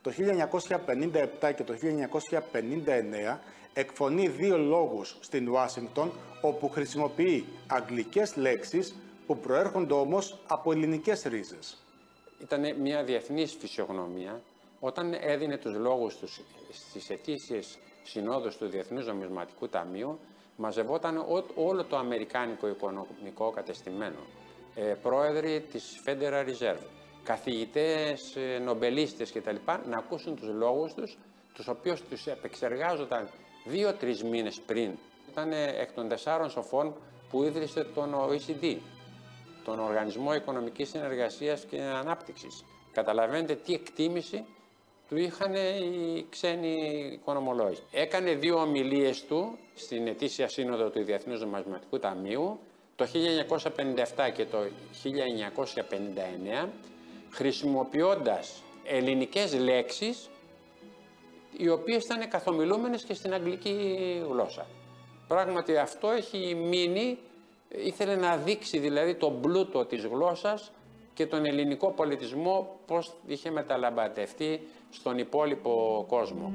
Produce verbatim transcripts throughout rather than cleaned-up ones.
το χίλια εννιακόσια πενήντα επτά και το χίλια εννιακόσια πενήντα εννέα εκφωνεί δύο λόγους στην Ουάσιγκτον, όπου χρησιμοποιεί αγγλικές λέξεις που προέρχονται όμως από ελληνικές ρίζες. Ήταν μια διεθνής φυσιογνωμία. Όταν έδινε τους λόγους τους στις ετήσιες συνόδους του Διεθνούς Νομισματικού Ταμείου, μαζευόταν όλο το αμερικάνικο οικονομικό κατεστημένο, ε, πρόεδροι της Federal Reserve, καθηγητές, ε, νομπελίστες κτλ. Να ακούσουν τους λόγους τους, τους οποίους τους επεξεργάζονταν δύο-τρεις μήνες πριν. Ήταν εκ των τεσσάρων σοφών που ίδρυσε τον ο ι σι ντι, τον Οργανισμό Οικονομικής Συνεργασίας και Ανάπτυξης. Καταλαβαίνετε τι εκτίμηση του είχαν οι ξένοι οικονομολόγοι. Έκανε δύο ομιλίες του στην ετήσια σύνοδο του Διεθνούς Νομισματικού Ταμείου το χίλια εννιακόσια πενήντα επτά και το χίλια εννιακόσια πενήντα εννέα, χρησιμοποιώντας ελληνικές λέξεις οι οποίες ήταν καθομιλούμενες και στην αγγλική γλώσσα. Πράγματι αυτό έχει μείνει, ήθελε να δείξει δηλαδή τον πλούτο της γλώσσας και τον ελληνικό πολιτισμό πώς είχε μεταλαμπατευτεί στον υπόλοιπο κόσμο.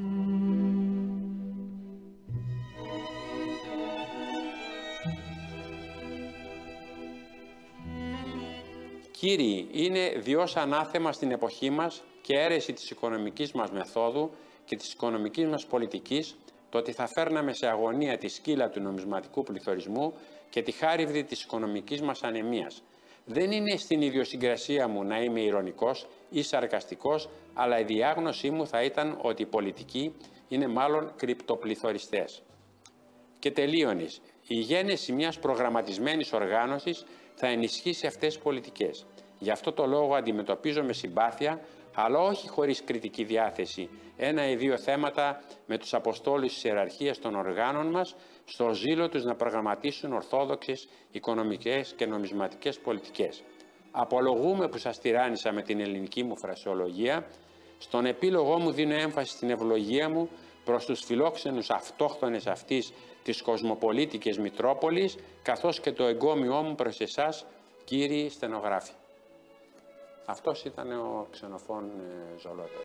Κύριοι, είναι διός ανάθεμα στην εποχή μας και αίρεση της οικονομικής μας μεθόδου και της οικονομικής μας πολιτικής το ότι θα φέρναμε σε αγωνία τη σκύλα του νομισματικού πληθωρισμού και τη χάριβδη της οικονομικής μας ανεμίας. Δεν είναι στην ιδιοσυγκρασία μου να είμαι ειρωνικός ή σαρκαστικός, αλλά η διάγνωσή μου θα ήταν ότι οι πολιτικοί είναι μάλλον κρυπτοπληθωριστές. Και τελείωνης, η γένεση μιας προγραμματισμένης οργάνωσης θα ενισχύσει αυτές τις πολιτικές. Γι' αυτό το λόγο αντιμετωπίζω με συμπάθεια, αλλά όχι χωρίς κριτική διάθεση, ένα ή δύο θέματα με τους αποστόλους της ιεραρχίας των οργάνων μας, στο ζήλο τους να προγραμματίσουν ορθόδοξες οικονομικές και νομισματικές πολιτικές. Απολογούμε που σας τυράννησα με την ελληνική μου φρασιολογία. Στον επίλογό μου δίνω έμφαση στην ευλογία μου προς τους φιλόξενους αυτόχθονες αυτής της κοσμοπολίτικης Μητρόπολης, καθώς και το εγκόμιό μου προς εσάς, κύριοι στενογράφοι. Αυτός ήταν ο Ξενοφών Ζολότος.